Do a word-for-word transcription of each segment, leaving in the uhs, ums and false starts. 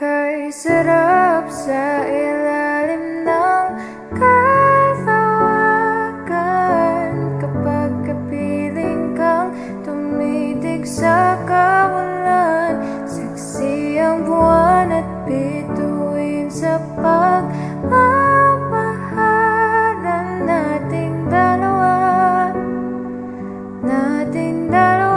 kay sarap sa ilalim ng kalawakan, kapag kapiling kang tumitig sa kawalan. Saksi ang buwan at bituin sa pagmamahalan nating dalawa, nating dalawa.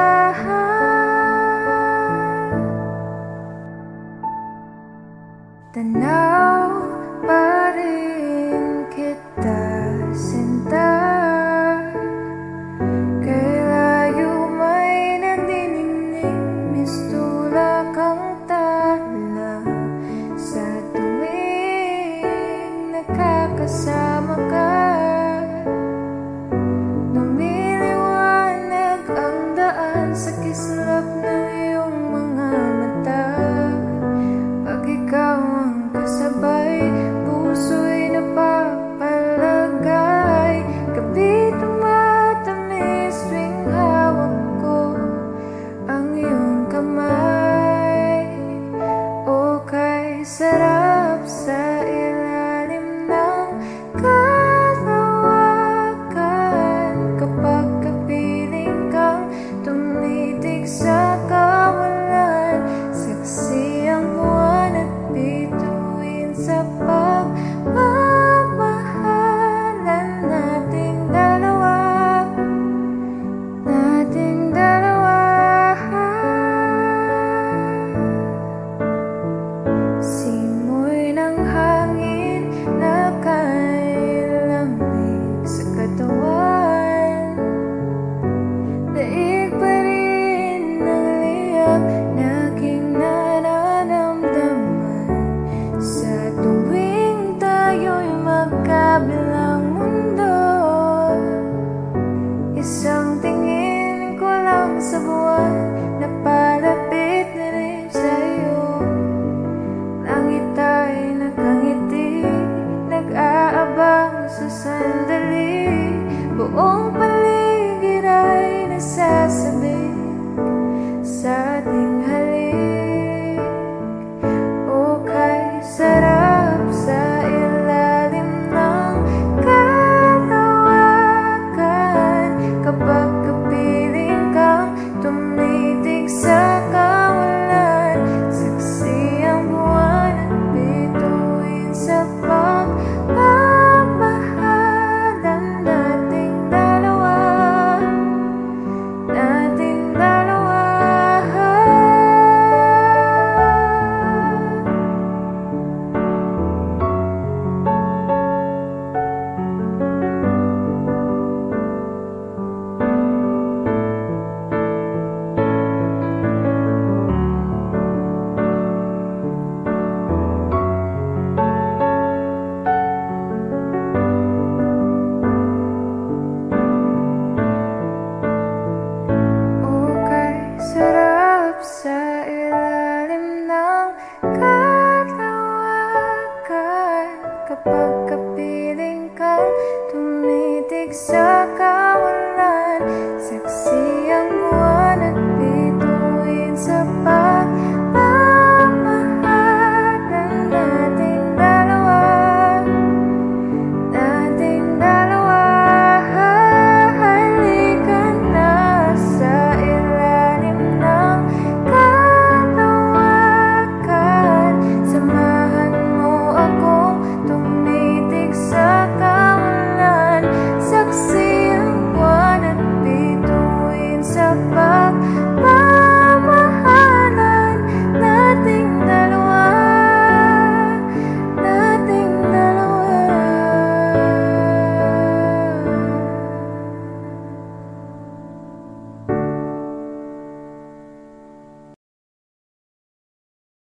Tanaw pa rin kita, sinta, kay layo may nagdiningning, mistula kang tala. Sa tuwing nakakasama ka, lumiliwanag ang daan sa kislap ng iyong mga mata. Pag ikaw ang kasabay, puso'y napapalagay. Gabi tumatamis tuwing hawak ko ang iyong kamay. O kay sarap sa ilalim ng kalawakan, kapag kapiling kang tumitig sa kawalan. Saksi ang buwan at bituin sa pagmamahalan nating dalawa, nating dalawa. Simoy ng hangin na kailamig sa katawan, daig pa rin ang liyak na aking nararamdaman. Sa tuwing tayo'y magkabilang mundo, isang tingin ko lang sa buwan, napalapit na rin sa'yo. Langit ay nakangiti, nag-aabang sa sandali. Buong paligid ay nasasabi sa ating